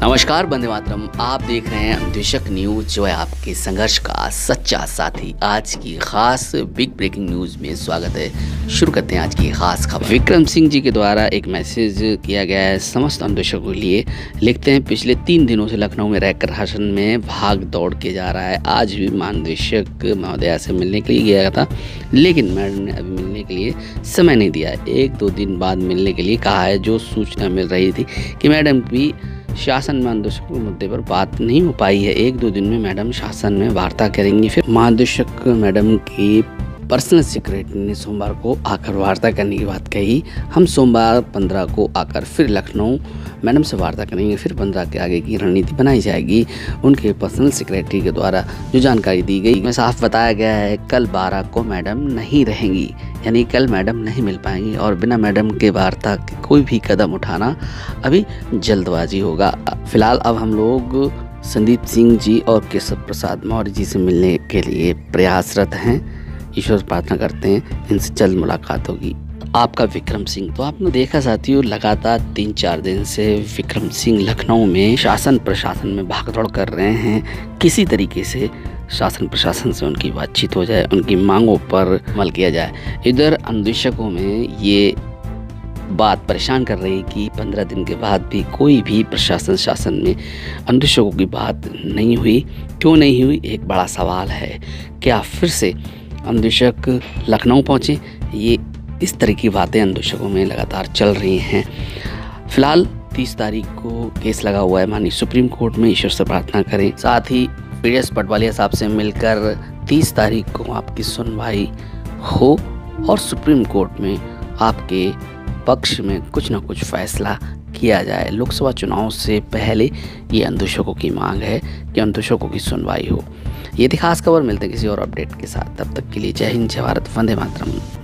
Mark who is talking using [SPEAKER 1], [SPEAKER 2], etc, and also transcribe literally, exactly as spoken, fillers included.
[SPEAKER 1] नमस्कार वंदे मातरम, आप देख रहे हैं अन्वेषक न्यूज, जो है आपके संघर्ष का सच्चा साथी। आज की खास बिग ब्रेकिंग न्यूज में स्वागत है। शुरू करते हैं आज की खास खबर। विक्रम सिंह जी के द्वारा एक मैसेज किया गया है समस्त अन्वेषकों के लिए। लिखते हैं, पिछले तीन दिनों से लखनऊ में रहकर शासन में भाग दौड़ के जा रहा है। आज भी महानिदेशक महोदया से मिलने के लिए गया था, लेकिन मैडम ने अभी मिलने के लिए समय नहीं दिया है। एक दो दिन बाद मिलने के लिए कहा है। जो सूचना मिल रही थी कि मैडम भी शासन में महानिदेशक के मुद्दे पर बात नहीं हो पाई है। एक दो दिन में मैडम शासन में वार्ता करेंगी। फिर महानिदेशक मैडम की पर्सनल सेक्रेटरी ने सोमवार को आकर वार्ता करने की बात कही। हम सोमवार पंद्रह को आकर फिर लखनऊ मैडम से वार्ता करेंगे। फिर पंद्रह के आगे की रणनीति बनाई जाएगी। उनके पर्सनल सेक्रेटरी के द्वारा जो जानकारी दी गई में साफ बताया गया है, कल बारह को मैडम नहीं रहेंगी, यानी कल मैडम नहीं मिल पाएंगी और बिना मैडम के वार्ता के कोई भी कदम उठाना अभी जल्दबाजी होगा। फिलहाल अब हम लोग संदीप सिंह जी और केशव प्रसाद मौर्य जी से मिलने के लिए प्रयासरत हैं। ईश्वर प्रार्थना करते हैं इनसे जल्द मुलाकात होगी। आपका विक्रम सिंह, तो आपने देखा साथियों, लगातार तीन चार दिन से विक्रम सिंह लखनऊ में शासन प्रशासन में भागदौड़ कर रहे हैं। किसी तरीके से शासन प्रशासन से उनकी बातचीत हो जाए, उनकी मांगों पर अमल किया जाए। इधर अन्वेषकों में ये बात परेशान कर रही कि पंद्रह दिन के बाद भी कोई भी प्रशासन शासन में अन्वेषकों की बात नहीं हुई। क्यों नहीं हुई, एक बड़ा सवाल है। क्या फिर से अन्वेषक लखनऊ पहुँचे? ये इस तरह की बातें अन्वेषकों में लगातार चल रही हैं। फिलहाल तीस तारीख को केस लगा हुआ है माननीय सुप्रीम कोर्ट में। ईश्वर से प्रार्थना करें। साथ ही पीडीएस पटवालिया साहब से मिलकर तीस तारीख को आपकी सुनवाई हो और सुप्रीम कोर्ट में आपके पक्ष में कुछ ना कुछ फैसला किया जाए। लोकसभा चुनाव से पहले ये अन्वेषकों की मांग है कि अन्वेषकों की सुनवाई हो। ये थी खास खबर। मिलते हैं किसी और अपडेट के साथ, तब तक के लिए जय हिंद, जय भारत, वंदे मातरम।